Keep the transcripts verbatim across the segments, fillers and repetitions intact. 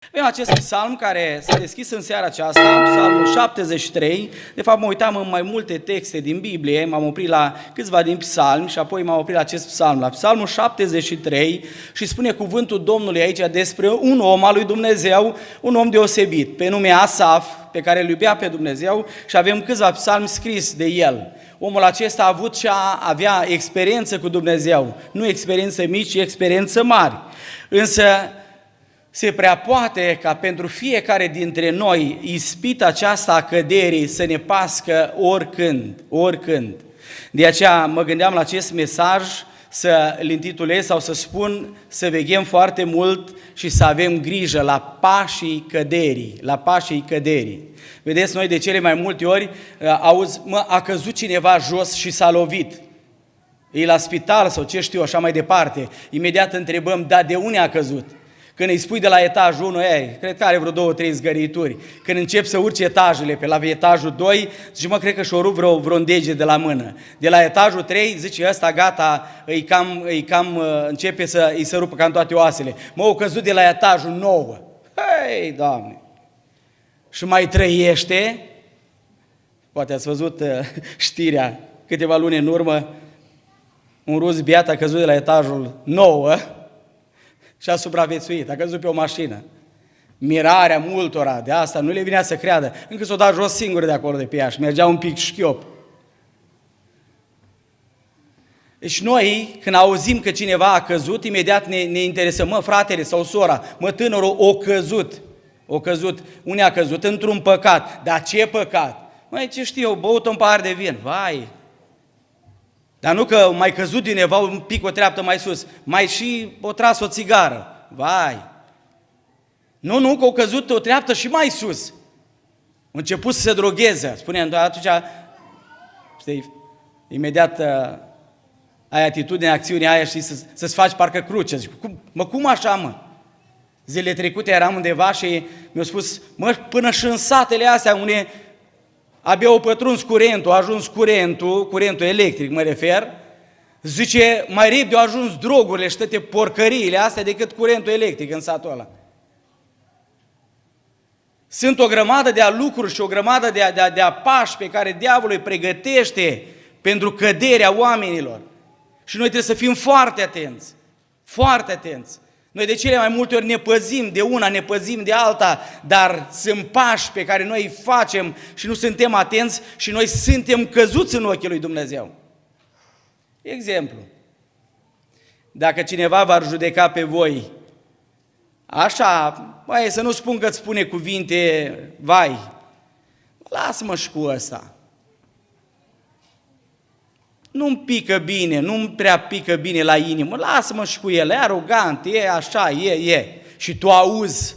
Avem acest psalm care s-a deschis în seara aceasta, psalmul șaptezeci și trei. De fapt, mă uitam în mai multe texte din Biblie, m-am oprit la câțiva din psalmi și apoi m-am oprit la acest psalm, la psalmul șaptezeci și trei, și spune cuvântul Domnului aici despre un om al lui Dumnezeu, un om deosebit, pe nume Asaf, pe care îl iubea pe Dumnezeu, și avem câțiva psalmi scris de el. Omul acesta a avut și a avea experiență cu Dumnezeu, nu experiență mici, ci experiență mari. Însă se prea poate ca pentru fiecare dintre noi ispita aceasta a căderii să ne pască oricând, oricând. De aceea mă gândeam la acest mesaj să-l intitulez sau să spun să veghem foarte mult și să avem grijă la pașii căderii, la pașii căderii. Vedeți, noi de cele mai multe ori auzi, mă, a căzut cineva jos și s-a lovit. E la spital sau ce știu, așa mai departe. Imediat întrebăm, da, de unde a căzut? Când îi spui de la etajul unu, ei, cred că are vreo două, trei zgărituri. Când încep să urci etajele pe la etajul doi, zice, mă, cred că și-o rup vreo, vreo dege de la mână. De la etajul trei, zice, ăsta gata, îi cam, îi cam începe să îi se rupă cam toate oasele. Mă, au căzut de la etajul nouă. Hei, Doamne! Și mai trăiește, poate ați văzut uh, știrea câteva luni în urmă, un rus beat a căzut de la etajul nouă, și a supraviețuit, a căzut pe o mașină. Mirarea multora de asta, nu le vinea să creadă, încă s-o dat jos singur de acolo de pe ea și mergea un pic șchiop. Deci noi, când auzim că cineva a căzut, imediat ne, ne interesăm, mă, fratele sau sora, mă, tânărul, o căzut, o căzut, unde a căzut? Într-un păcat. Dar ce păcat? Măi, ce știu eu, băut un pahar de vin, vai! Dar nu că mai căzut din eva un pic o treaptă mai sus, mai și o tras o țigară. Vai! Nu, nu, că o căzut o treaptă și mai sus. A început să se drogheze. Spuneam, atunci, știi, imediat ai atitudinea, acțiunea aia și să, să-ți faci parcă cruce. Zic, cum, mă, cum așa, mă? Zilele trecute eram undeva și mi-au spus, mă, până și în satele astea unde abia au pătruns curentul, a ajuns curentul, curentul electric mă refer, zice, mai repede au ajuns drogurile și toate porcăriile astea decât curentul electric în satul ăla. Sunt o grămadă de lucruri și o grămadă de, de, de pași pe care diavolul îi pregătește pentru căderea oamenilor. Și noi trebuie să fim foarte atenți, foarte atenți. Noi de cele mai multe ori ne păzim de una, ne păzim de alta, dar sunt pași pe care noi îi facem și nu suntem atenți și noi suntem căzuți în ochii lui Dumnezeu. Exemplu, dacă cineva v-ar judeca pe voi, așa, băi, să nu spun că îți spune cuvinte, vai, lasă-mă și cu ăsta. Nu-mi pică bine, nu-mi prea pică bine la inimă, lasă-mă și cu el, e arogant, e așa, e, e. Și tu auzi,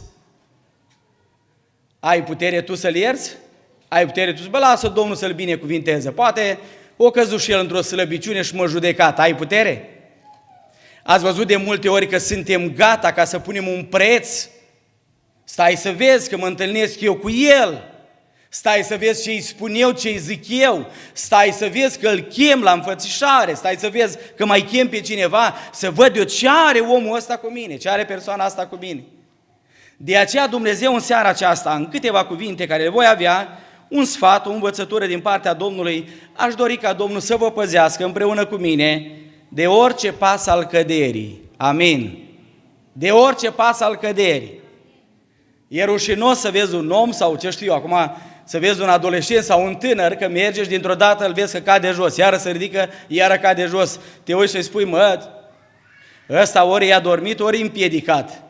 ai putere tu să-l ierți? Ai putere tu să, bă, lasă Domnul să-l binecuvinteze. Poate o căzut și el într-o slăbiciune și mă judecat, ai putere? Ați văzut de multe ori că suntem gata ca să punem un preț? Stai să vezi că mă întâlnesc eu cu el. Stai să vezi ce îi spun eu, ce îi zic eu, stai să vezi că îl chem la înfățișare, stai să vezi că mai chem pe cineva, să văd eu ce are omul ăsta cu mine, ce are persoana asta cu mine. De aceea Dumnezeu în seara aceasta, în câteva cuvinte care le voi avea, un sfat, o învățătură din partea Domnului, aș dori ca Domnul să vă păzească împreună cu mine de orice pas al căderii. Amin. De orice pas al căderii. E rușinos să vezi un om sau ce știu eu, acum să vezi un adolescent sau un tânăr că merge și dintr-o dată îl vezi că cade jos, iară se ridică, iară cade jos. Te uiți și spui, mă, ăsta ori i-a dormit, ori e împiedicat.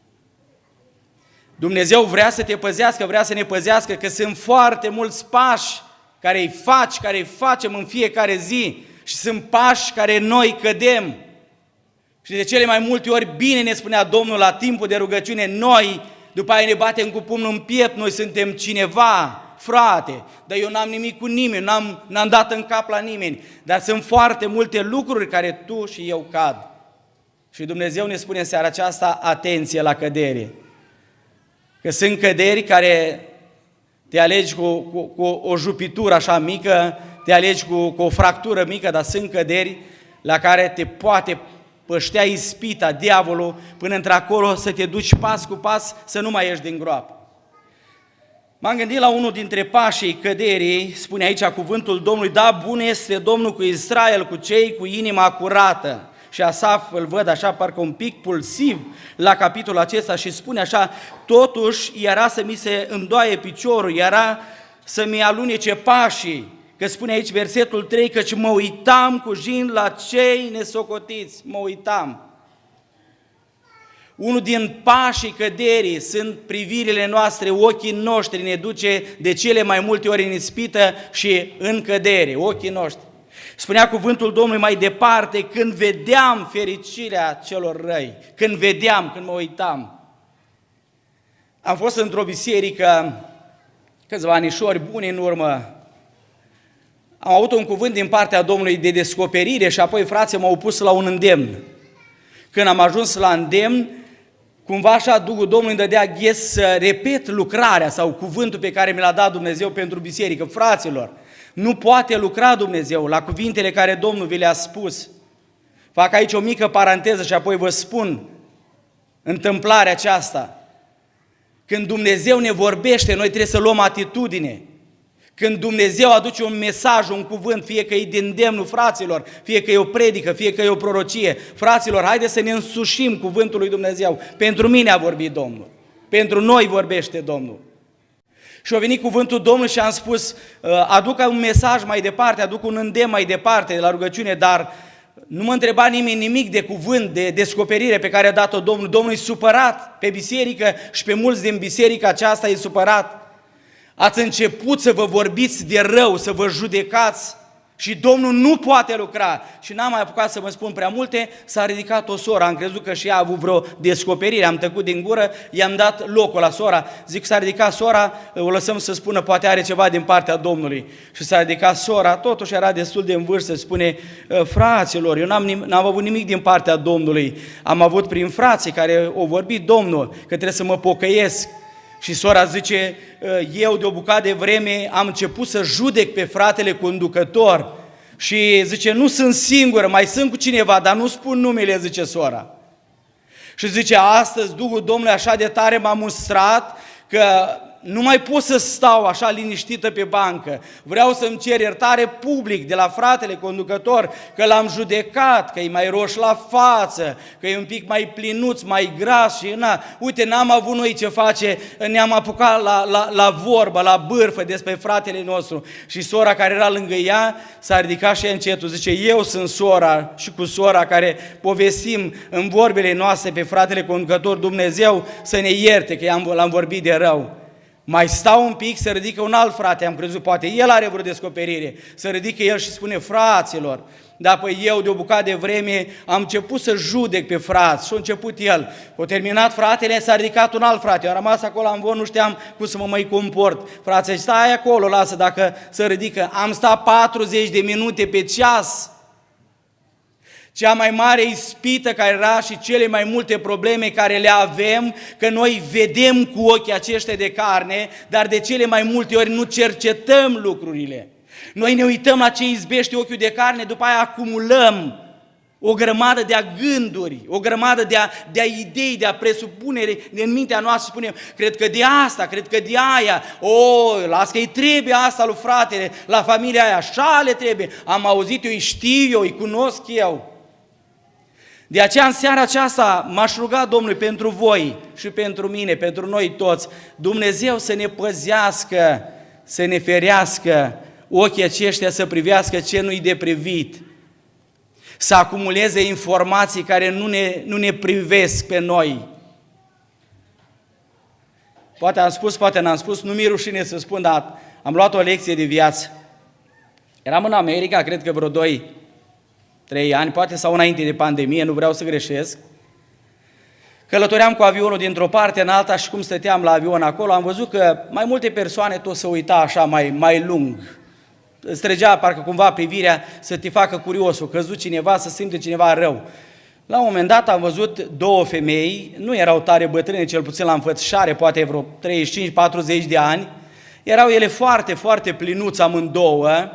Dumnezeu vrea să te păzească, vrea să ne păzească, că sunt foarte mulți pași care îi faci, care îi facem în fiecare zi și sunt pași care noi cădem. Și de cele mai multe ori, bine ne spunea Domnul la timpul de rugăciune, noi după aia ne batem cu pumnul în piept, noi suntem cineva, frate, dar eu n-am nimic cu nimeni, n-am, n-am dat în cap la nimeni, dar sunt foarte multe lucruri care tu și eu cad. Și Dumnezeu ne spune în seara aceasta, atenție la cădere. Că sunt căderi care te alegi cu, cu, cu o jupitură așa mică, te alegi cu, cu o fractură mică, dar sunt căderi la care te poate păștea ispita, diavolul, până într-acolo să te duci pas cu pas să nu mai ieși din groapă. M-am gândit la unul dintre pașii căderii, spune aici cuvântul Domnului, da, bun este Domnul cu Israel, cu cei cu inima curată. Și Asaf îl văd așa parcă un pic pulsiv la capitolul acesta și spune așa, totuși era să mi se îndoaie piciorul, era să-mi alunece pașii, că spune aici versetul trei, căci mă uitam cu jind la cei nesocotiți, mă uitam. Unul din pașii căderii sunt privirile noastre, ochii noștri ne duce de cele mai multe ori în ispită și în cădere, ochii noștri. Spunea cuvântul Domnului mai departe, când vedeam fericirea celor răi, când vedeam, când mă uitam. Am fost într-o biserică câțiva anișori buni în urmă, am avut un cuvânt din partea Domnului de descoperire și apoi frații m-au pus la un îndemn. Când am ajuns la îndemn, cumva așa Duhul Domnului îmi dădea ghes să repet lucrarea sau cuvântul pe care mi l-a dat Dumnezeu pentru biserică. Fraților, nu poate lucra Dumnezeu la cuvintele care Domnul vi le-a spus. Fac aici o mică paranteză și apoi vă spun întâmplarea aceasta. Când Dumnezeu ne vorbește, noi trebuie să luăm atitudine. Când Dumnezeu aduce un mesaj, un cuvânt, fie că e din îndemnul fraților, fie că e o predică, fie că e o prorocie, fraților, haideți să ne însușim cuvântul lui Dumnezeu. Pentru mine a vorbit Domnul, pentru noi vorbește Domnul. Și a venit cuvântul Domnului și am spus, aduc un mesaj mai departe, aduc un îndemn mai departe de la rugăciune, dar nu mă întreba nimeni nimic de cuvânt, de descoperire pe care a dat-o Domnul. Domnul e supărat pe biserică și pe mulți din biserica aceasta e supărat. Ați început să vă vorbiți de rău, să vă judecați și Domnul nu poate lucra. Și n-am mai apucat să vă spun prea multe, s-a ridicat o soră, am crezut că și ea a avut vreo descoperire, am tăcut din gură, i-am dat locul la sora, zic s-a ridicat sora, o lăsăm să spună, poate are ceva din partea Domnului. Și s-a ridicat sora, totuși era destul de în vârstă, spune, fraților, eu n-am, n-am avut nimic din partea Domnului, am avut prin frații care au vorbit Domnul, că trebuie să mă pocăiesc. Și sora zice, eu de o bucată de vreme am început să judec pe fratele conducător și zice, nu sunt singură, mai sunt cu cineva, dar nu spun numele, zice sora. Și zice, astăzi Duhul Domnului așa de tare m-a mustrat că nu mai pot să stau așa liniștită pe bancă. Vreau să-mi cer iertare public de la fratele conducător că l-am judecat, că e mai roș la față, că e un pic mai plinuț, mai gras și na, uite, n-am avut noi ce face, ne-am apucat la, la, la vorbă, la bârfă despre fratele nostru. Și sora care era lângă ea s-a ridicat și încetul, zice, eu sunt sora și cu sora care povestim în vorbele noastre pe fratele conducător, Dumnezeu să ne ierte că l-am vorbit de rău. Mai stau un pic, se ridică un alt frate, am crezut, poate el are vreo descoperire, se ridică el și spune, fraților, dar păi eu de o bucată de vreme am început să judec pe frați și a început el. A terminat fratele, s-a ridicat un alt frate, eu am rămas acolo, am văzut, nu știam cum să mă mai comport. Frații, stai acolo, lasă dacă se ridică. Am stat patruzeci de minute pe ceas. Cea mai mare ispită care era și cele mai multe probleme care le avem, că noi vedem cu ochii aceștia de carne, dar de cele mai multe ori nu cercetăm lucrurile. Noi ne uităm la ce izbește ochiul de carne, după aia acumulăm o grămadă de gânduri, o grămadă de, a, de a idei, de a presupunere în mintea noastră și spunem, cred că de asta, cred că de aia, o, las că îi trebuie asta lui fratele, la familia aia, așa le trebuie, am auzit, eu îi știu, eu îi cunosc eu. De aceea în seara aceasta m-aș ruga Domnului pentru voi și pentru mine, pentru noi toți, Dumnezeu să ne păzească, să ne ferească, ochii aceștia să privească ce nu-i de privit, să acumuleze informații care nu ne, nu ne privesc pe noi. Poate am spus, poate n-am spus, nu mi-e rușine să spun, dar am luat o lecție de viață. Eram în America, cred că vreo doi, trei ani, poate sau înainte de pandemie, nu vreau să greșesc. Călătoream cu avionul dintr-o parte în alta și cum stăteam la avion acolo, am văzut că mai multe persoane tot se uita așa mai, mai lung. Îți trăgea parcă cumva privirea să te facă curios, o căzut cineva, să simte cineva rău. La un moment dat am văzut două femei, nu erau tare bătrâne, cel puțin la înfățișare, poate vreo treizeci și cinci patruzeci de ani, erau ele foarte, foarte plinuți amândouă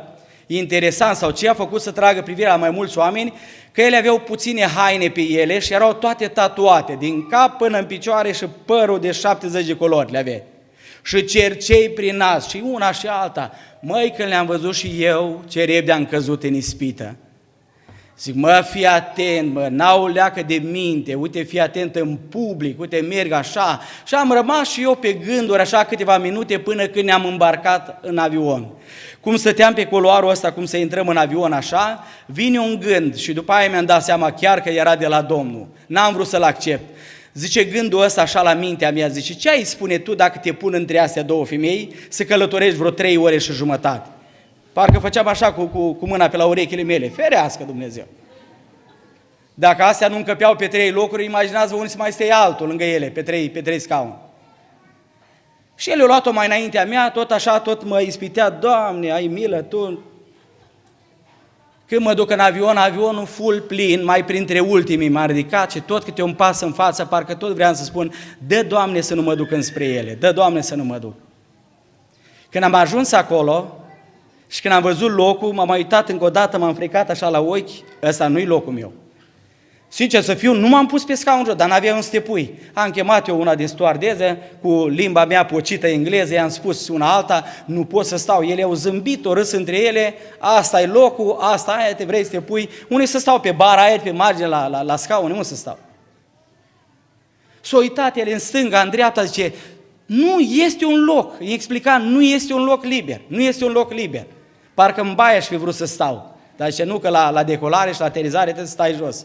interesant sau ce a făcut să tragă privirea la mai mulți oameni, că ele aveau puține haine pe ele și erau toate tatuate, din cap până în picioare și părul de șaptezeci de culori le avea. Și cercei prin nas și una și alta. Măi, când le-am văzut și eu, ce repede am căzut în ispită. Zic, mă, fii atent, mă, n-au leacă de minte, uite, fii atent în public, uite, merg așa. Și am rămas și eu pe gânduri așa câteva minute până când ne-am îmbarcat în avion. Cum stăteam pe culoarul ăsta, cum să intrăm în avion așa, vine un gând și după aia mi-am dat seama chiar că era de la Domnul. N-am vrut să-l accept. Zice gândul ăsta așa la mintea mea, zice, ce ai spune tu dacă te pun între astea două femei să călătorești vreo trei ore și jumătate? Parcă făceam așa cu, cu, cu mâna pe la urechile mele, ferească Dumnezeu. Dacă astea nu încăpeau pe trei locuri, imaginați-vă unde să mai stea altul lângă ele, pe trei, pe trei scaune. Și el a luat-o mai înaintea mea, tot așa, tot mă ispitea, Doamne, ai milă, Tu. Când mă duc în avion, avionul full plin, mai printre ultimii m-a ridicat și tot câte un pas în față, parcă tot vreau să spun, dă Doamne să nu mă duc înspre ele, dă Doamne să nu mă duc. Când am ajuns acolo și când am văzut locul, m-am uitat încă o dată, m-am frecat așa la ochi, ăsta nu-i locul meu. Sincer să fiu, nu m-am pus pe scaun jos, dar n-avea un stepui. Am chemat eu una din stoardeze, cu limba mea pocită engleză, i-am spus una alta, nu pot să stau. Ele au zâmbit, o râs între ele, asta e locul, asta aia, te vrei să te pui. Unde să stau? Pe bara aia, pe margine, la, la, la scaun, unde să stau? S-au uitat ele în stânga, în dreapta, zice, nu este un loc. Îi explica, nu este un loc liber, nu este un loc liber. Parcă în baie aș fi vrut să stau. Dar zice, nu, că la, la decolare și la aterizare trebuie să stai jos.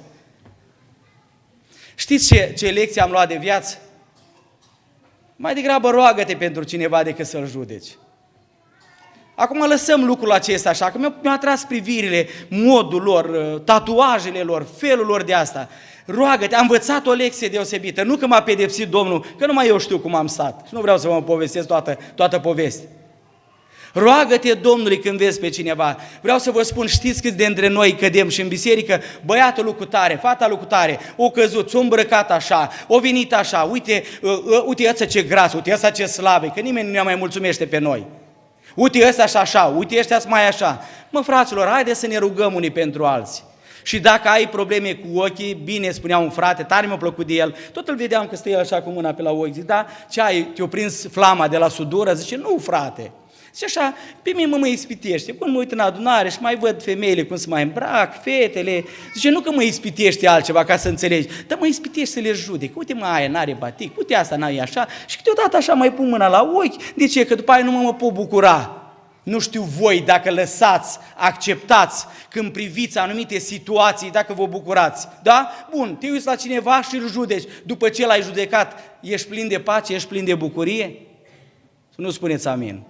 Știți ce, ce lecție am luat de viață? Mai degrabă roagă-te pentru cineva decât să-l judeci. Acum lăsăm lucrul acesta așa, că mi-a, mi-a atras privirile, modul lor, tatuajele lor, felul lor de asta. Roagă-te, am învățat o lecție deosebită, nu că m-a pedepsit Domnul, că numai eu știu cum am stat și nu vreau să vă povestesc toată, toată povestea. Roagă-te Domnului când vezi pe cineva. Vreau să vă spun, știți câți dintre noi cădem și în biserică, băiatul lui cutare, fata lui cutare, o căzut, s-o îmbrăcat așa, o venit așa, uite, uh, uh, uite ăsta ce gras, uite ăsta ce slab e, că nimeni nu ne mai mulțumește pe noi. Uite ăsta așa, așa, uite ăștia mai așa. Mă, fraților, haide să ne rugăm unii pentru alții. Și dacă ai probleme cu ochii, bine, spunea un frate, tare mi-a plăcut de el, tot îl vedeam că stă el așa cu mâna pe la ochi, zic, da, ce ai, te-a prins flama de la sudură? Zice, nu, frate. Și așa, pe mine mă mă ispitește. Când mă uit în adunare și mai văd femeile cum se mai îmbrac, fetele, zice, nu că mă ispitește altceva ca să înțelegi, dar mă ispitește să le judec. Uite, mă, aia n-are batic, uite, asta n-are așa. Și câteodată așa mai pun mâna la ochi, de ce? Că după aia nu mă, mă pot bucura. Nu știu voi dacă lăsați, acceptați, când priviți anumite situații, dacă vă bucurați. Da? Bun, te uiți la cineva și îl judeci. După ce l-ai judecat, ești plin de pace, ești plin de bucurie? Să nu spuneți amin.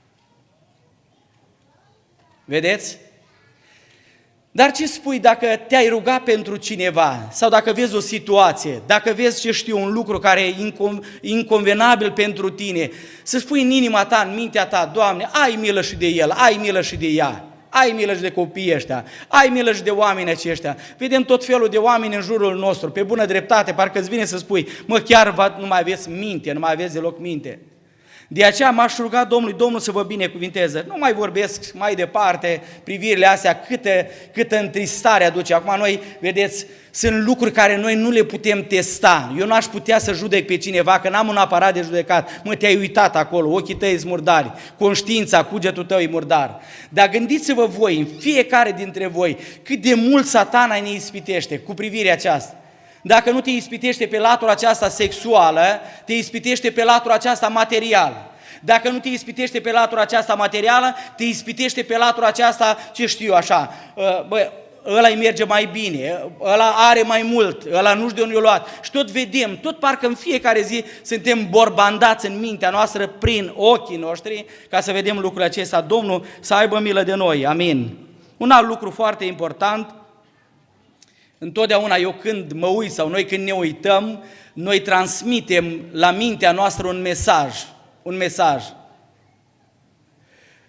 Vedeți? Dar ce spui dacă te-ai rugat pentru cineva sau dacă vezi o situație, dacă vezi, ce știu, un lucru care e inconvenabil pentru tine, să spui în inima ta, în mintea ta, Doamne, ai milă și de el, ai milă și de ea, ai milă și de copiii ăștia, ai milă și de oamenii aceștia. Vedem tot felul de oameni în jurul nostru, pe bună dreptate, parcă îți vine să spui, mă, chiar nu mai aveți minte, nu mai aveți deloc minte. De aceea m-aș ruga Domnului, Domnul să vă binecuvinteze. Nu mai vorbesc mai departe privirile astea, câtă, câtă întristare aduce. Acum noi, vedeți, sunt lucruri care noi nu le putem testa. Eu n-aș putea să judec pe cineva, că n-am un aparat de judecat. Mă, te-ai uitat acolo, ochii tăi sunt murdari, conștiința, cugetul tău e murdar. Dar gândiți-vă voi, în fiecare dintre voi, cât de mult Satana ne ispitește cu privirea aceasta. Dacă nu te ispitește pe latura aceasta sexuală, te ispitește pe latura aceasta materială. Dacă nu te ispitește pe latura aceasta materială, te ispitește pe latura aceasta, ce știu eu așa, bă, ăla îi merge mai bine, ăla are mai mult, ăla nu știu de unde i-a luat. Și tot vedem, tot parcă în fiecare zi suntem borbandați în mintea noastră prin ochii noștri ca să vedem lucrurile acestea. Domnul să aibă milă de noi, amin. Un alt lucru foarte important, întotdeauna eu când mă uit sau noi când ne uităm, noi transmitem la mintea noastră un mesaj, un mesaj.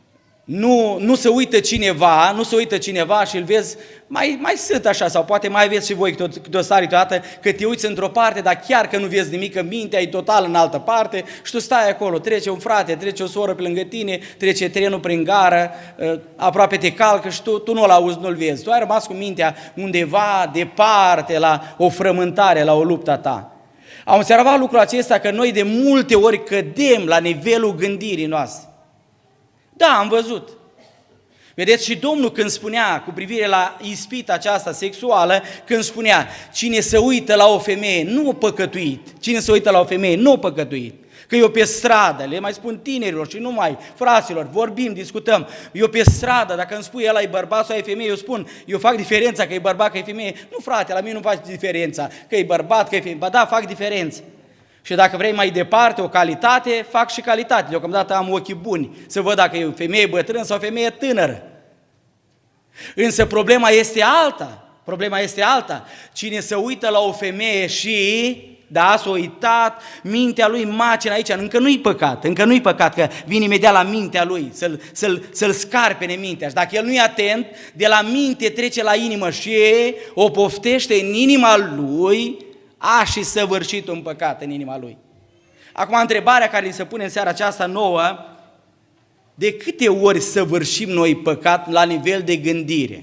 Nu, nu se uită cineva, nu se uită cineva și îl vezi mai, mai sât așa, sau poate mai aveți și voi câte o stare toată, că te uiți într-o parte, dar chiar că nu vezi nimic, că mintea e total în altă parte și tu stai acolo, trece un frate, trece o soră pe lângă tine, trece trenul prin gară, aproape te calcă și tu, tu nu-l auzi, nu-l vezi. Tu ai rămas cu mintea undeva departe la o frământare, la o luptă a ta. Am observat lucrul acesta că noi de multe ori cădem la nivelul gândirii noastre. Da, am văzut. Vedeți, și Domnul când spunea cu privire la ispita aceasta sexuală, când spunea, cine se uită la o femeie nu a păcătuit, cine se uită la o femeie nu a păcătuit, că eu pe stradă, le mai spun tinerilor și numai fraților, vorbim, discutăm, eu pe stradă, dacă îmi spui ăla e bărbat sau e femeie, eu spun, eu fac diferența că e bărbat, că e femeie, nu frate, la mine nu faci diferența, că e bărbat, că e femeie, ba da, fac diferență. Și dacă vrei mai departe o calitate, fac și calitate. Deocamdată am ochii buni să văd dacă e o femeie bătrână sau o femeie tânără. Însă problema este alta. Problema este alta. Cine se uită la o femeie și, da, s-a uitat, mintea lui macină aici, încă nu-i păcat, încă nu-i păcat, că vine imediat la mintea lui, să-l, să-l, să-l scarpene mintea. Și dacă el nu-i atent, de la minte trece la inimă și o poftește în inima lui, a și săvârșit un păcat în inima lui. Acum, întrebarea care îi se pune în seara aceasta nouă, de câte ori săvârșim noi păcat la nivel de gândire?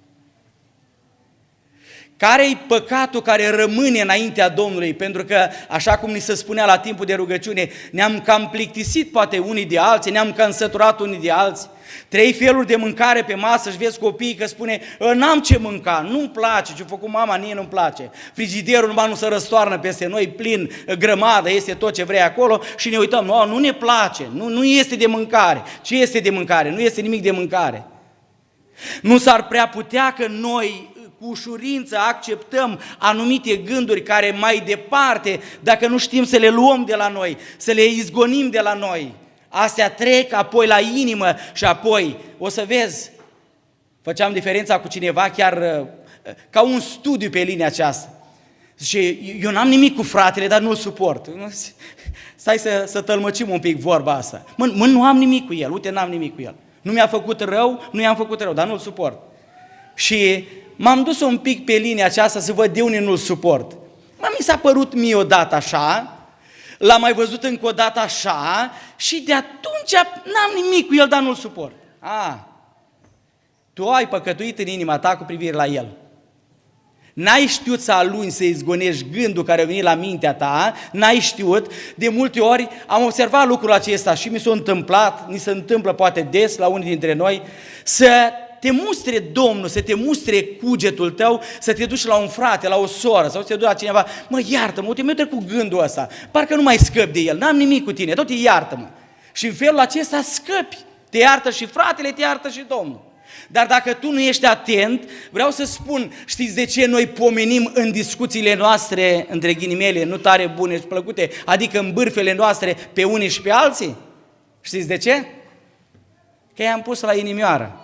Care-i păcatul care rămâne înaintea Domnului? Pentru că, așa cum ni se spunea la timpul de rugăciune, ne-am cam plictisit poate unii de alții, ne-am cam săturat unii de alții. Trei feluri de mâncare pe masă și vezi copiii că spune, n-am ce mânca, nu-mi place, ce-a făcut mama, nici nu-mi place. Frigiderul numai nu se răstoarnă peste noi, plin, grămadă, este tot ce vrei acolo și ne uităm, nu, nu ne place, nu, nu este de mâncare. Ce este de mâncare? Nu este nimic de mâncare. Nu s-ar prea putea că noi cu ușurință acceptăm anumite gânduri care mai departe, dacă nu știm să le luăm de la noi, să le izgonim de la noi, astea trec apoi la inimă și apoi, o să vezi, făceam diferența cu cineva chiar ca un studiu pe linia aceasta. Zice, eu n-am nimic cu fratele, dar nu-l suport. Stai să, să tălmăcim un pic vorba asta. Mă, mă, nu am nimic cu el, uite, n-am nimic cu el. Nu mi-a făcut rău, nu i-am făcut rău, dar nu-l suport. Și m-am dus un pic pe linia aceasta să văd de unde nu-l suport. Mă, mi s-a părut mie odată așa, l-am mai văzut încă o dată așa și de atunci n-am nimic cu el, dar nu-l suport. A, tu ai păcătuit în inima ta cu privire la el. N-ai știut să aluni, să izgonești gândul care a venit la mintea ta, n-ai știut. De multe ori am observat lucrul acesta și mi s-a întâmplat, ni se întâmplă poate des la unii dintre noi, să te mustre Domnul, să te mustre cugetul tău, să te duci la un frate, la o soră sau să te duci la cineva, mă, iartă-mă, uite, mi-a trecut gândul ăsta, parcă nu mai scăp de el, n-am nimic cu tine, tot iartă-mă. Și în felul acesta scăpi, te iartă și fratele, te iartă și Domnul. Dar dacă tu nu ești atent, vreau să spun, știți de ce noi pomenim în discuțiile noastre, între ghilimele, nu tare bune și plăcute, adică în bârfele noastre pe unii și pe alții? Știți de ce? Că i-am pus la inimioară.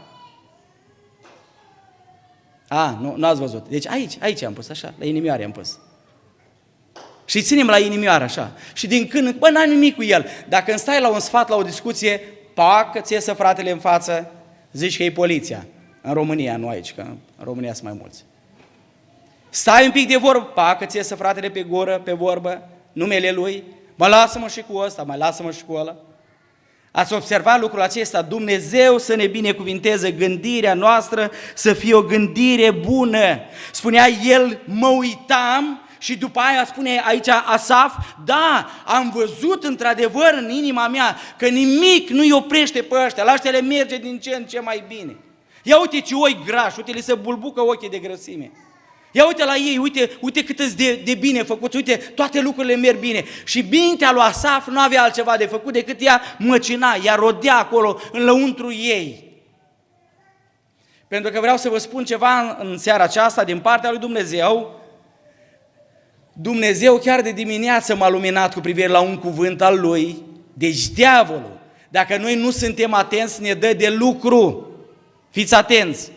A, nu, nu ați văzut. Deci aici, aici am pus, așa, la inimioară am pus. Și ținem la inimioară, așa. Și din când, bă, n-am nimic cu el. Dacă îmi stai la un sfat, la o discuție, pac, ți iesă fratele în față, zici că e poliția. În România, nu aici, că în România sunt mai mulți. Stai un pic de vorbă, pac, ți iesă fratele pe gură, pe vorbă, numele lui, mă lasă-mă și cu ăsta, mai lasă-mă și cu ăla. Ați observat lucrul acesta? Dumnezeu să ne binecuvinteze gândirea noastră, să fie o gândire bună. Spunea el, mă uitam și după aia spune aici Asaf, da, am văzut într-adevăr în inima mea că nimic nu-i oprește pe ăștia, la ăștia le merge din ce în ce mai bine. Ia uite ce oi grași, uite, le se bulbucă ochii de grăsime. Ia uite la ei, uite, uite cât îți de, de bine făcuți, uite, toate lucrurile merg bine. Și mintea lui Asaf nu avea altceva de făcut decât ea măcina, ea rodea acolo în lăuntru ei. Pentru că vreau să vă spun ceva în seara aceasta din partea lui Dumnezeu. Dumnezeu chiar de dimineață m-a luminat cu privire la un cuvânt al lui. Deci diavolul, dacă noi nu suntem atenți, ne dă de lucru. Fiți atenți!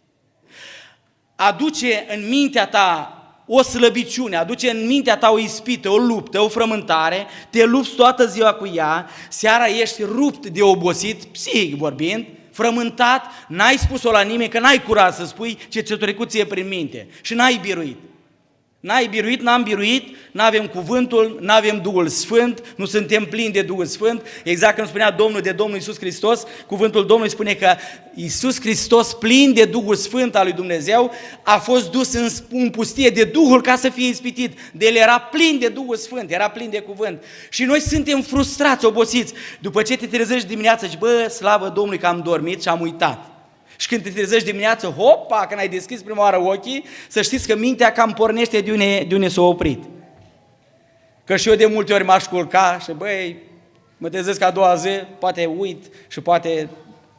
Aduce în mintea ta o slăbiciune, aduce în mintea ta o ispită, o luptă, o frământare, te lupți toată ziua cu ea, seara ești rupt de obosit, psihic vorbind, frământat, n-ai spus-o la nimeni, că n-ai curaj să spui ce ți-a trecut ție prin minte și n-ai biruit. N-ai biruit, n-am biruit, n-avem cuvântul, n-avem Duhul Sfânt, nu suntem plini de Duhul Sfânt. Exact cum spunea Domnul de Domnul Iisus Hristos, cuvântul Domnului spune că Iisus Hristos, plin de Duhul Sfânt al lui Dumnezeu, a fost dus în, în pustie de Duhul ca să fie ispitit. De El era plin de Duhul Sfânt, era plin de cuvânt. Și noi suntem frustrați, obosiți. După ce te trezești dimineața și bă, slavă Domnului că am dormit și am uitat. Și când te trezești dimineață, hopa, când ai deschis prima oară ochii, să știți că mintea cam pornește de unde, de unde s-a oprit. Că și eu de multe ori m-aș culca și băi, mă trezesc a doua zi, poate uit și poate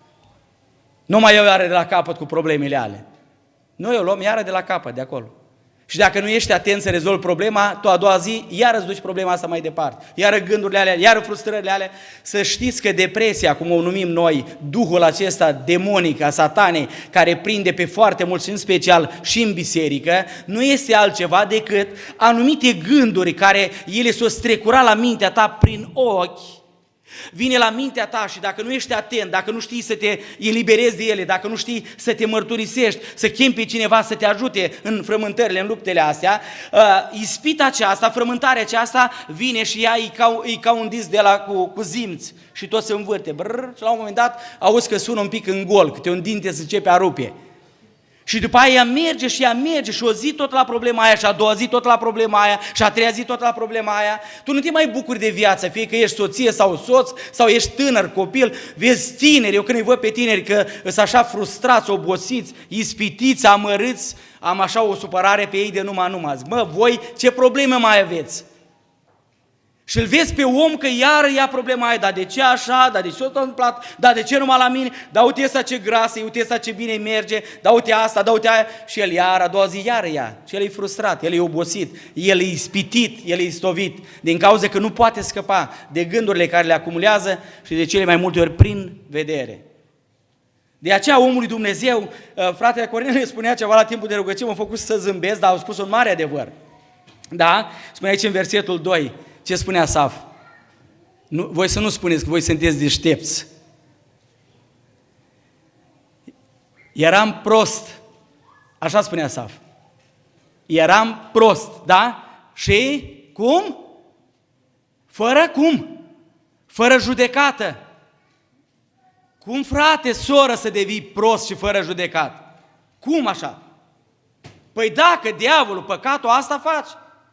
nu mai iau iară de la capăt cu problemele ale. Noi o luăm iară de la capăt, de acolo. Și dacă nu ești atent să rezolvi problema, tu a doua zi iară îți duci problema asta mai departe. Iară gândurile alea, iară frustrările alea. Să știți că depresia, cum o numim noi, duhul acesta demonic a satanei, care prinde pe foarte mulți și în special și în biserică, nu este altceva decât anumite gânduri care ele s-o strecura la mintea ta prin ochi. Vine la mintea ta și dacă nu ești atent, dacă nu știi să te eliberezi de ele, dacă nu știi să te mărturisești, să chemi pe cineva să te ajute în frământările, în luptele astea, uh, ispita aceasta, frământarea aceasta vine și ea e ca, e ca un disc de la cu, cu zimți și tot se învârte. Brrr, și la un moment dat auzi că sună un pic în gol, câte un dinte se începe a rupe. Și după aia ea merge și ea merge și o zi tot la problema aia și a doua zi tot la problema aia și a treia zi tot la problema aia. Tu nu te mai bucuri de viață, fie că ești soție sau soț sau ești tânăr, copil, vezi tineri, eu când îi văd pe tineri că sunt așa frustrați, obosiți, ispitiți, amărâți, am așa o supărare pe ei de numai numai. Zic, mă, voi ce probleme mai aveți? Și îl vezi pe om că iară ia problema aia, dar de ce așa, dar de ce s-a întâmplat, dar de ce numai la mine, dar uite ăsta ce grasă, uite ăsta ce bine merge, dar uite asta, dar uite aia, și el iară, a doua zi iară ia, și el e frustrat, el e obosit, el e ispitit, el e istovit, din cauza că nu poate scăpa de gândurile care le acumulează și de cele mai multe ori prin vedere. De aceea omul lui Dumnezeu, fratele Corneliu spunea ceva la timpul de rugăciune, m-a făcut să zâmbesc, dar au spus un mare adevăr. Da? Spune aici în versetul doi, ce spune Asaf? Nu, voi să nu spuneți că voi sunteți deștepți. Eram prost, așa spune Asaf. Eram prost, da? Și cum? Fără cum? Fără judecată. Cum, frate, soră, să devii prost și fără judecată? Cum așa? Păi dacă diavolul, păcatul asta faci.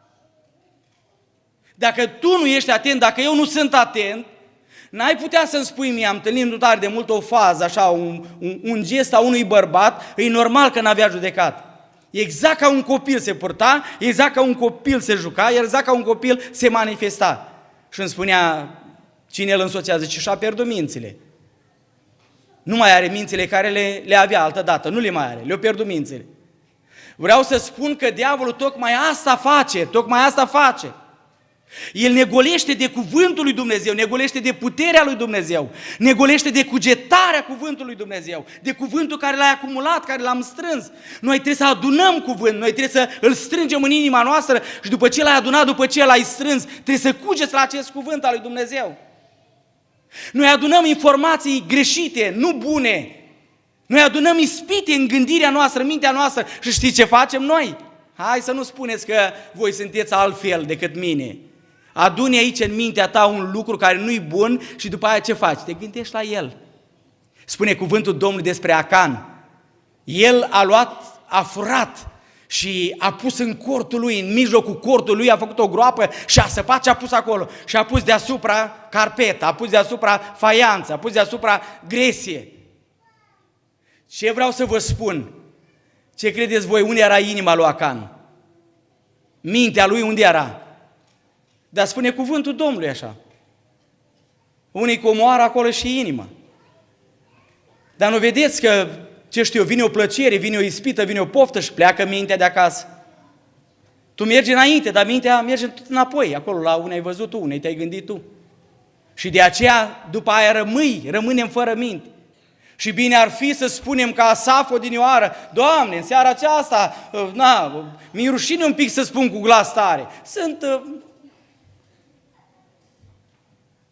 Dacă tu nu ești atent, dacă eu nu sunt atent, n-ai putea să-mi spui mie, am întâlnit tare de mult o fază, așa, un, un, un gest a unui bărbat, e normal că n-avea judecat. Exact ca un copil se purta, exact ca un copil se juca, exact ca un copil se manifesta. Și îmi spunea cine îl însoțează, zice, și-a pierdut mințile. Nu mai are mințile care le, le avea altădată, nu le mai are, le-a pierdut mințile. Vreau să spun că diavolul tocmai asta face, tocmai asta face. El ne golește de cuvântul lui Dumnezeu, ne golește de puterea lui Dumnezeu, ne golește de cugetarea cuvântului lui Dumnezeu, de cuvântul care l-ai acumulat, care l-am strâns. Noi trebuie să adunăm cuvânt, noi trebuie să îl strângem în inima noastră și după ce l-ai adunat, după ce l-ai strâns, trebuie să cugeți la acest cuvânt al lui Dumnezeu. Noi adunăm informații greșite, nu bune. Noi adunăm ispite în gândirea noastră, în mintea noastră și știți ce facem noi? Hai să nu spuneți că voi sunteți altfel decât mine. Aduni aici în mintea ta un lucru care nu-i bun și după aia ce faci? Te gândești la el. Spune cuvântul Domnului despre Acan. El a luat, a furat și a pus în cortul lui, în mijlocul cortului lui, a făcut o groapă și a săpat și a pus acolo. Și a pus deasupra carpetă, a pus deasupra faianță, a pus deasupra gresie. Ce vreau să vă spun? Ce credeți voi, unde era inima lui Acan? Mintea lui unde era? Dar spune cuvântul Domnului așa. Unii comoară acolo și inima. Dar nu vedeți că, ce știu eu, vine o plăcere, vine o ispită, vine o poftă și pleacă mintea de acasă. Tu mergi înainte, dar mintea merge tot înapoi, acolo la unde ai văzut tu, unde te-ai gândit tu. Și de aceea, după aia rămâi, rămânem fără minte. Și bine ar fi să spunem ca Asaf odinioară, Doamne, în seara aceasta, na, mi-e rușine un pic să spun cu glas tare. Sunt...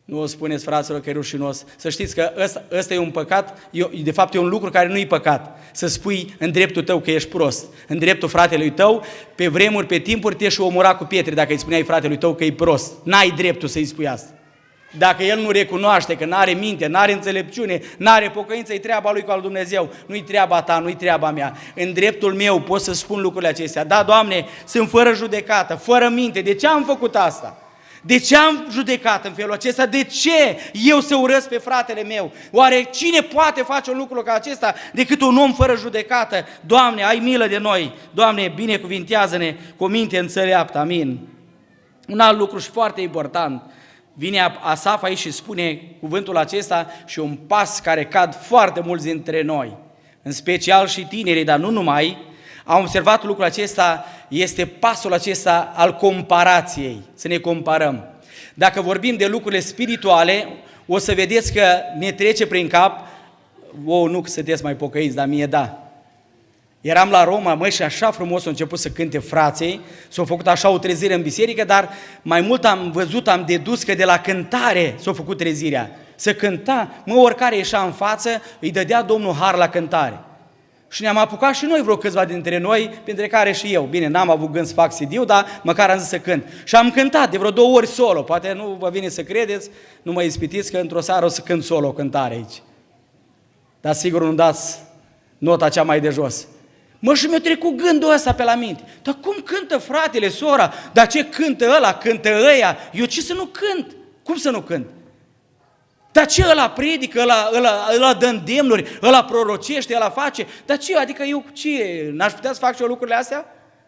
Nu o spuneți, fraților, că e rușinos. Să știți că ăsta, ăsta e un păcat, e, de fapt e un lucru care nu e păcat. Să spui în dreptul tău că ești prost, în dreptul fratelui tău, pe vremuri, pe timpuri te-și omora cu pietre dacă îi spuneai fratelui tău că e prost. N-ai dreptul să-i spui asta. Dacă el nu recunoaște că n-are minte, n-are înțelepciune, n-are pocăință, e treaba lui cu al Dumnezeu, nu-i treaba ta, nu-i treaba mea. În dreptul meu pot să spun lucrurile acestea. Da, Doamne, sunt fără judecată, fără minte. De ce am făcut asta? De ce am judecat în felul acesta? De ce eu să urăsc pe fratele meu? Oare cine poate face un lucru ca acesta decât un om fără judecată? Doamne, ai milă de noi! Doamne, binecuvintează-ne cu o minte înțeleaptă. Amin. Un alt lucru și foarte important. Vine Asaf aici și spune cuvântul acesta și un pas care cad foarte mulți dintre noi, în special și tinerii, dar nu numai, am observat lucrul acesta, este pasul acesta al comparației, să ne comparăm. Dacă vorbim de lucrurile spirituale, o să vedeți că ne trece prin cap, o, nu că sunteți mai pocăiți, dar mie da. Eram la Roma, măi, și așa frumos au început să cânte frații, s-au făcut așa o trezire în biserică, dar mai mult am văzut, am dedus că de la cântare s-a făcut trezirea. Să cânta, mă, oricare ieșea în față, îi dădea Domnul har la cântare. Și ne-am apucat și noi vreo câțiva dintre noi, printre care și eu. Bine, n-am avut gând să fac C D-ul, dar măcar am zis să cânt. Și am cântat de vreo două ori solo, poate nu vă vine să credeți, nu mă ispitiți că într-o seară o să cânt solo o cântare aici. Dar sigur nu dați nota cea mai de jos. Mă, și mi-a trecut gândul ăsta pe la minte. Dar cum cântă fratele, sora? Dar ce cântă ăla, cântă ăia? Eu ce să nu cânt? Cum să nu cânt? Dar ce ăla predică, ăla, ăla, ăla dă îndemnuri, ăla prorocește, ăla face? Dar ce? Adică eu ce? N-aș putea să fac și eu lucrurile astea?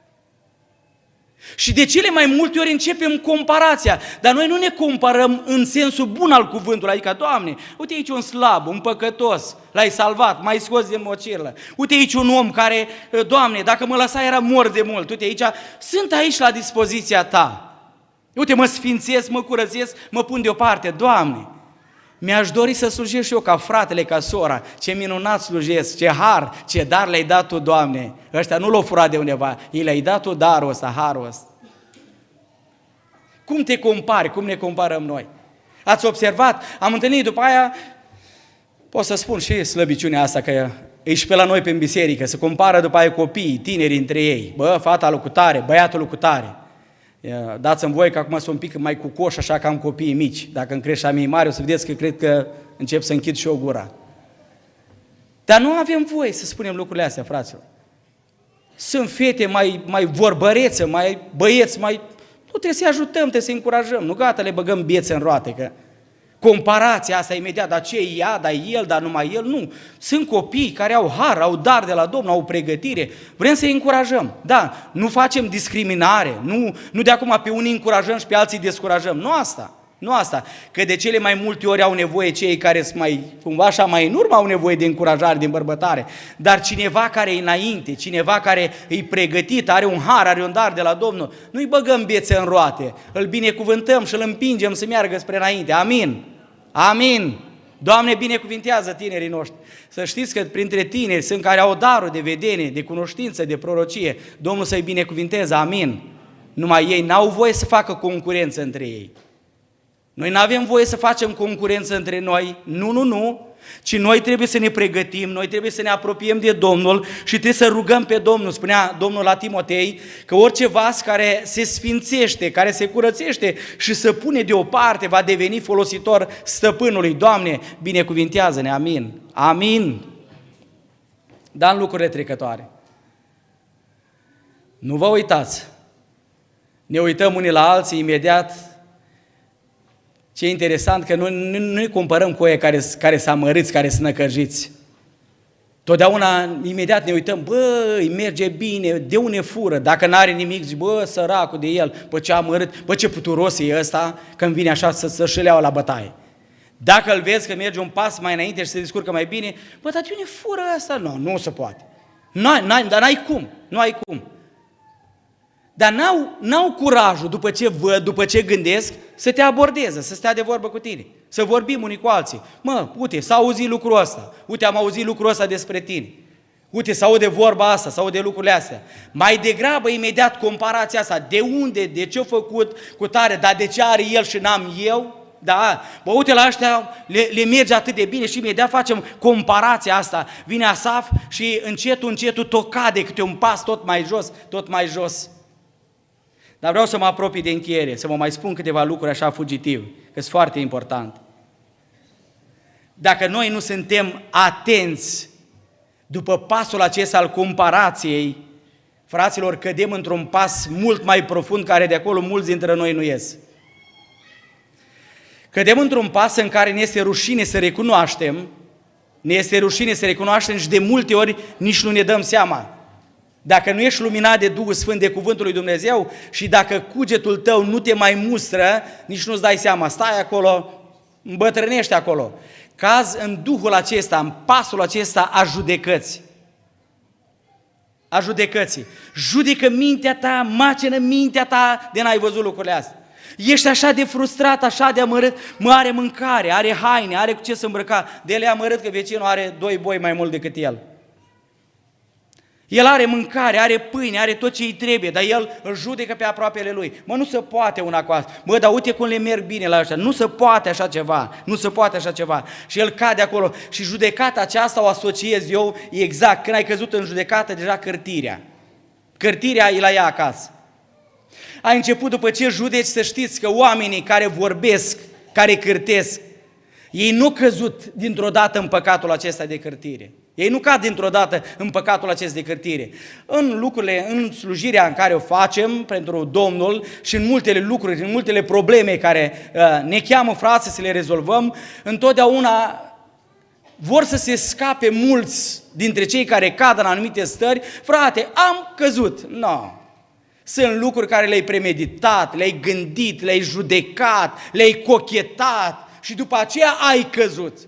Și de cele mai multe ori începem comparația, dar noi nu ne comparăm în sensul bun al cuvântului, adică, Doamne, uite aici un slab, un păcătos, l-ai salvat, m-ai scos din mocirlă. Uite aici un om care, Doamne, dacă mă lăsa era mort de mult. Uite aici, sunt aici la dispoziția Ta. Uite, mă sfințesc, mă curățesc, mă pun deoparte. Doamne, mi-aș dori să slujesc și eu ca fratele, ca sora. Ce minunat slujesc, ce har, ce dar le-ai dat Tu, Doamne. Ăștia nu l-au furat de undeva, ei le-ai dat Tu darul ăsta, harul ăsta. Cum te compari, cum ne comparăm noi? Ați observat? Am întâlnit după aia, pot să spun și slăbiciunea asta, că e și pe la noi pe în biserică, se compară după aia copiii, tinerii între ei. Bă, fata lui cu tare, băiatul lui cu tare. Dați-mi voie că acum sunt un pic mai cu coș, așa că am copiii mici. Dacă îmi crește a mei mari, o să vedeți că cred că încep să închid și o gura. Dar nu avem voie să spunem lucrurile astea, fraților. Sunt fete mai, mai vorbărețe, mai băieți, mai... Nu trebuie să-i ajutăm, trebuie să-i încurajăm. Nu gata, le băgăm biețe în roate, că comparația asta imediat, dar ce e ea, dar el, dar numai el, nu. Sunt copii care au har, au dar de la Domnul, au pregătire, vrem să-i încurajăm. Da, nu facem discriminare, nu, nu de acum pe unii încurajăm și pe alții descurajăm, nu asta. Nu asta, că de cele mai multe ori au nevoie cei care sunt mai, cumva așa mai în urmă, au nevoie de încurajare, de îmbărbătare, dar cineva care e înainte, cineva care e pregătit, are un har, are un dar de la Domnul, nu-i băgăm biețe în roate, îl binecuvântăm și îl împingem să meargă spre înainte. Amin! Amin! Doamne, binecuvintează tinerii noștri. Să știți că printre tineri sunt care au darul de vedenie, de cunoștință, de prorocie. Domnul să-i binecuvinteze. Amin! Numai ei n-au voie să facă concurență între ei. Noi nu avem voie să facem concurență între noi, nu, nu, nu, ci noi trebuie să ne pregătim, noi trebuie să ne apropiem de Domnul și trebuie să rugăm pe Domnul. Spunea Domnul la Timotei că orice vas care se sfințește, care se curățește și se pune deoparte va deveni folositor stăpânului. Doamne, binecuvintează-ne, amin, amin. Dar în lucrurile trecătoare. Nu vă uitați, ne uităm unii la alții imediat. Ce e interesant că noi nu ne comparăm cu ei care, care sunt amărâți, care sunt năcăjiți. Totdeauna, imediat ne uităm, bă, îi merge bine, de unde fură? Dacă n-are nimic, zici, bă, săracul de el, bă, ce amărât, bă, ce puturos e ăsta, când vine așa să, să-și leau la bătaie. Dacă îl vezi că merge un pas mai înainte și se descurcă mai bine, bă, dar de unde fură ăsta? Nu, nu se poate. N-ai, n-ai, dar n-ai cum, nu ai cum. Dar n-au, n-au curajul, după ce văd, după ce gândesc, să te abordeze, să stea de vorbă cu tine, să vorbim unii cu alții. Mă, uite, s-a auzit lucrul ăsta, uite, am auzit lucrul ăsta despre tine. Uite, s-aude vorba asta, s-aude lucrurile astea. Mai degrabă, imediat, comparația asta, de unde, de ce-a făcut cu tare, dar de ce are el și n-am eu? Da, bă, uite la ăștia, le, le merge atât de bine și imediat facem comparația asta. Vine Asaf și încetul, încetul tot cade câte un pas tot mai jos, tot mai jos. Dar vreau să mă apropii de încheiere, să vă mai spun câteva lucruri așa fugitiv, că sunt foarte important. Dacă noi nu suntem atenți după pasul acesta al comparației, fraților, cădem într-un pas mult mai profund, care de acolo mulți dintre noi nu ies. Cădem într-un pas în care ne este rușine să recunoaștem, ne este rușine să recunoaștem și de multe ori nici nu ne dăm seama. Dacă nu ești luminat de Duhul Sfânt, de Cuvântul lui Dumnezeu și dacă cugetul tău nu te mai mustră, nici nu-ți dai seama, stai acolo, îmbătrânești acolo. Caz în Duhul acesta, în pasul acesta a judecății. A judecății. Judecă mintea ta, macină mintea ta de n-ai văzut lucrurile astea. Ești așa de frustrat, așa de amărât, mă, are mâncare, are haine, are cu ce să îmbrăca, de el e amărât că vecinul are doi boi mai mult decât el. El are mâncare, are pâine, are tot ce îi trebuie, dar el îl judecă pe aproapele lui. Mă, nu se poate una cu asta. Mă, dar uite cum le merg bine la ăștia. Nu se poate așa ceva, nu se poate așa ceva. Și el cade acolo. Și judecata aceasta o asociez eu exact. Când ai căzut în judecată, deja cârtirea. Cârtirea e la ea acasă. Ai început după ce judeci să știți că oamenii care vorbesc, care cârtesc, ei nu căzut dintr-o dată în păcatul acesta de cârtire. Ei nu cad dintr-o dată în păcatul acesta de cârtire. În lucrurile, în slujirea în care o facem pentru Domnul și în multele lucruri, în multele probleme care uh, ne cheamă, frați, să le rezolvăm, întotdeauna vor să se scape mulți dintre cei care cad în anumite stări. Frate, am căzut. Nu. No. Sunt lucruri care le-ai premeditat, le-ai gândit, le-ai judecat, le-ai cochetat și după aceea ai căzut.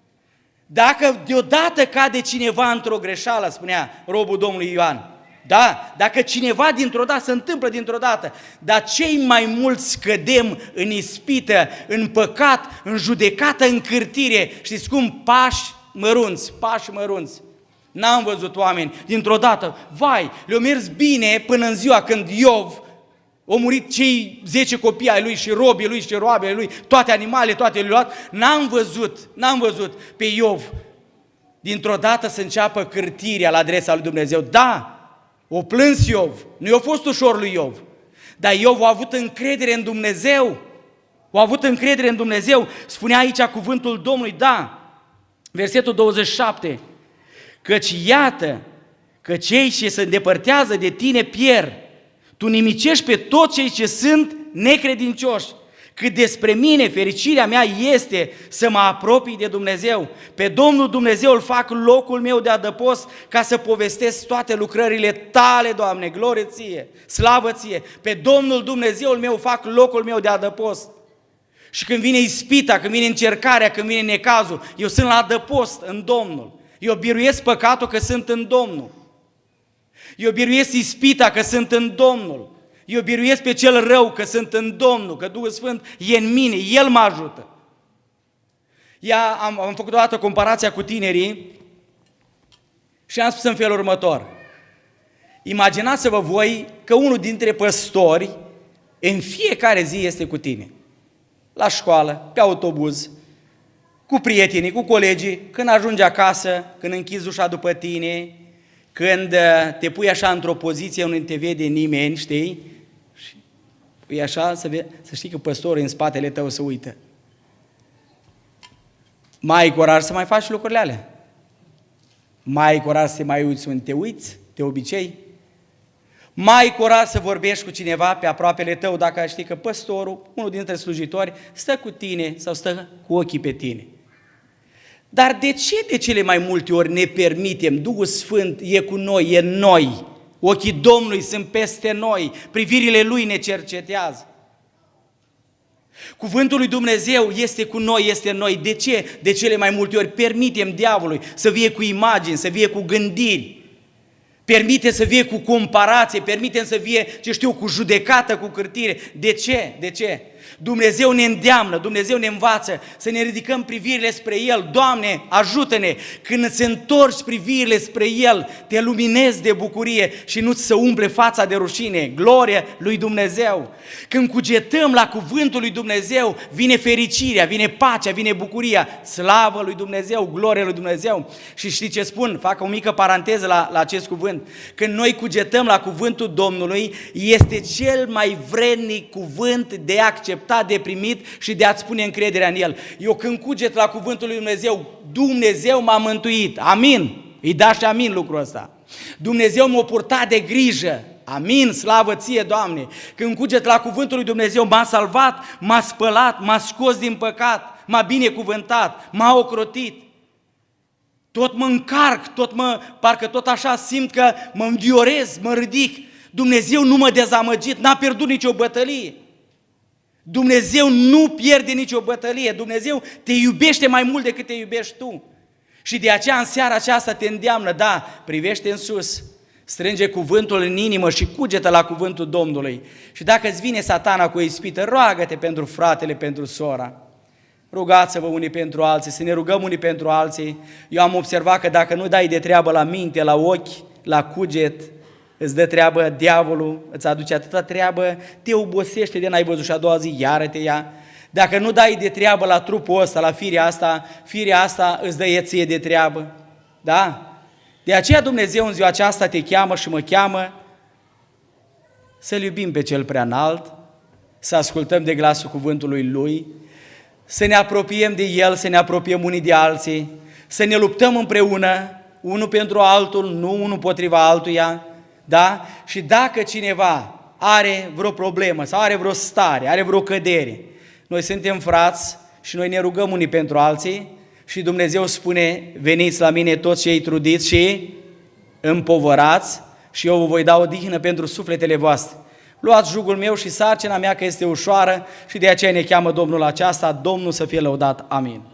Dacă deodată cade cineva într-o greșeală, spunea robul Domnului Ioan, da, dacă cineva dintr-o dată, se întâmplă dintr-o dată, dar cei mai mulți cădem în ispită, în păcat, în judecată, în cârtire, știți cum? Pași mărunți, pași mărunți. N-am văzut oameni dintr-o dată, vai, le-au mers bine până în ziua când Iov au murit cei zece copii ai lui și robii lui și roabele lui, toate animalele, toate le-au luat. N-am văzut, n-am văzut pe Iov dintr-o dată să înceapă cârtirea la adresa lui Dumnezeu. Da, o plâns Iov, nu i-a fost ușor lui Iov, dar Iov a avut încredere în Dumnezeu, a avut încredere în Dumnezeu. Spunea aici cuvântul Domnului, da, versetul douăzeci și șapte, căci iată că cei ce se îndepărtează de tine pierd, tu nimicești pe toți cei ce sunt necredincioși. Cât despre mine, fericirea mea este să mă apropii de Dumnezeu. Pe Domnul Dumnezeu îl fac locul meu de adăpost ca să povestesc toate lucrările tale, Doamne, glorie ție, slavă ție. Pe Domnul Dumnezeul meu fac locul meu de adăpost. Și când vine ispita, când vine încercarea, când vine necazul, eu sunt la adăpost în Domnul. Eu biruiesc păcatul că sunt în Domnul. Eu biruiesc ispita că sunt în Domnul. Eu biruiesc pe cel rău că sunt în Domnul, că Duhul Sfânt e în mine, El mă ajută. Ia, am, am făcut o dată comparația cu tinerii și am spus în felul următor. Imaginați-vă voi că unul dintre păstori în fiecare zi este cu tine. La școală, pe autobuz, cu prietenii, cu colegii, când ajungi acasă, când închizi ușa după tine, când te pui așa într-o poziție unde nu te vede nimeni, știi? Și e așa, să, ve- să știi că păstorul în spatele tău se uită. Mai ai curaj să mai faci lucrurile alea? Mai ai curaj să te mai uiți unde te uiți, de obicei? Mai ai curaj să vorbești cu cineva pe aproapele tău dacă știi că păstorul, unul dintre slujitori, stă cu tine sau stă cu ochii pe tine? Dar de ce de cele mai multe ori ne permitem? Duhul Sfânt e cu noi, e în noi. Ochii Domnului sunt peste noi, privirile Lui ne cercetează. Cuvântul lui Dumnezeu este cu noi, este în noi. De ce? De cele mai multe ori permitem diavolului să vie cu imagini, să vie cu gândiri. Permite să vie cu comparație, permite să vie, ce știu, cu judecată, cu cârtire. De ce? De ce? Dumnezeu ne îndeamnă, Dumnezeu ne învață să ne ridicăm privirile spre El. Doamne, ajută-ne! Când îți întorci privirile spre El, te luminezi de bucurie și nu-ți se umple fața de rușine. Glorie lui Dumnezeu! Când cugetăm la cuvântul lui Dumnezeu, vine fericirea, vine pacea, vine bucuria. Slavă lui Dumnezeu, glorie lui Dumnezeu! Și știi ce spun? Fac o mică paranteză la, la acest cuvânt. Când noi cugetăm la cuvântul Domnului, este cel mai vrednic cuvânt de acceptat, de primit și de a-ți pune încrederea în El. Eu când cuget la cuvântul lui Dumnezeu, Dumnezeu m-a mântuit. Amin. Îi da și amin lucrul ăsta. Dumnezeu m-a purtat de grijă. Amin, slavă ție, Doamne. Când cuget la cuvântul lui Dumnezeu, m-a salvat, m-a spălat, m-a scos din păcat, m-a binecuvântat, m-a ocrotit. Tot mă încarc, tot mă, parcă tot așa simt că mă înviorez, mă ridic. Dumnezeu nu m-a dezamăgit, n-a pierdut nicio bătălie. Dumnezeu nu pierde nicio bătălie. Dumnezeu te iubește mai mult decât te iubești tu. Și de aceea în seara aceasta te îndeamnă, da, privește în sus, strânge cuvântul în inimă și cugetă la cuvântul Domnului. Și dacă îți vine satana cu o ispită, roagă-te pentru fratele, pentru sora. Rugați-vă unii pentru alții, să ne rugăm unii pentru alții. Eu am observat că dacă nu dai de treabă la minte, la ochi, la cuget, îți dă treabă diavolul, îți aduce atâta treabă, te obosește de n-ai văzut și a doua zi, iară te ia. Dacă nu dai de treabă la trupul ăsta, la firea asta, firea asta îți dă ție de treabă. Da? De aceea Dumnezeu în ziua aceasta te cheamă și mă cheamă să-L iubim pe Cel Preaînalt, să ascultăm de glasul cuvântului Lui, să ne apropiem de El, să ne apropiem unii de alții, să ne luptăm împreună, unul pentru altul, nu unul potriva altuia, da? Și dacă cineva are vreo problemă sau are vreo stare, are vreo cădere, noi suntem frați și noi ne rugăm unii pentru alții și Dumnezeu spune, veniți la mine toți cei trudiți și împovărați și eu vă voi da odihnă pentru sufletele voastre. Luați jugul meu și sarcina mea că este ușoară și de aceea ne cheamă Domnul aceasta, Domnul să fie lăudat. Amin.